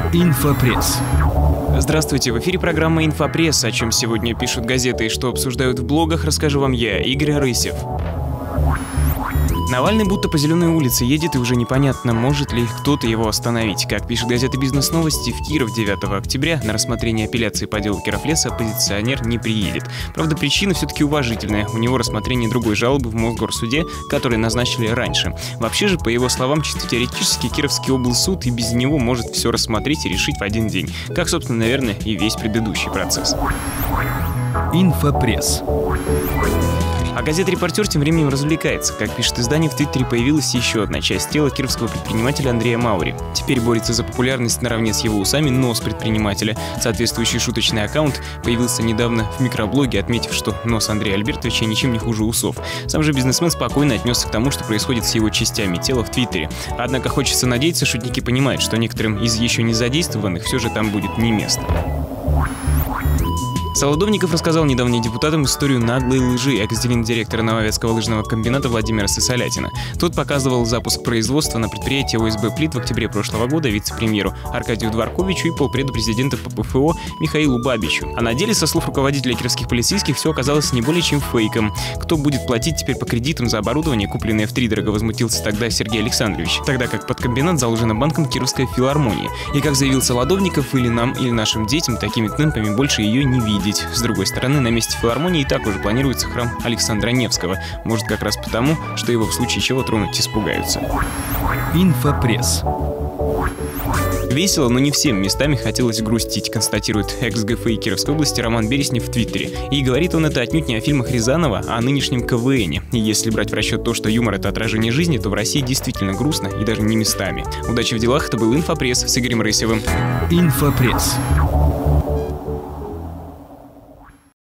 Инфопресс. Здравствуйте, в эфире программа «Инфопресс». О чем сегодня пишут газеты и что обсуждают в блогах, расскажу вам я, Игорь Рысев. Навальный будто по зеленой улице едет, и уже непонятно, может ли кто-то его остановить. Как пишет газета «Бизнес-новости», в Киров 9 октября на рассмотрение апелляции по делу Кировлеса оппозиционер не приедет. Правда, причина все-таки уважительная. У него рассмотрение другой жалобы в Мосгорсуде, который назначили раньше. Вообще же, по его словам, чисто теоретически Кировский облсуд и без него может все рассмотреть и решить в один день. Как, собственно, наверное, и весь предыдущий процесс. Инфопресс. А газета «Репортер» тем временем развлекается. Как пишет издание, в Твиттере появилась еще одна часть тела кировского предпринимателя Андрея Маури. Теперь борется за популярность наравне с его усами нос предпринимателя. Соответствующий шуточный аккаунт появился недавно в микроблоге, отметив, что нос Андрея Альбертовича ничем не хуже усов. Сам же бизнесмен спокойно отнесся к тому, что происходит с его частями тела в Твиттере. Однако хочется надеяться, шутники понимают, что некоторым из еще не задействованных все же там будет не место. Солодовников рассказал недавно депутатам историю наглой лжи экс-директора Нововетского лыжного комбината Владимира Сысолятина. Тот показывал запуск производства на предприятии ОСБ «Плит» в октябре прошлого года вице-премьеру Аркадию Дворковичу и полпреду президента по ПФО Михаилу Бабичу. А на деле, со слов руководителя кировских полицейских, все оказалось не более чем фейком. Кто будет платить теперь по кредитам за оборудование, купленное втридорого, возмутился тогда Сергей Александрович. Тогда как под комбинат заложена банком Кировская филармония. И, как заявил Солодовников, или нам, или нашим детям такими темпами больше ее не видеть. С другой стороны, на месте филармонии и так уже планируется храм Александра Невского. Может, как раз потому, что его в случае чего тронуть испугаются. Инфопресс. Весело, но не всем местами хотелось грустить, констатирует экс-ГФИ Кировской области Роман Береснев в Твиттере. И говорит он это отнюдь не о фильмах Рязанова, а о нынешнем КВНе. И если брать в расчет то, что юмор — это отражение жизни, то в России действительно грустно и даже не местами. Удачи в делах, это был Инфопресс с Игорем Рысевым. Инфопресс.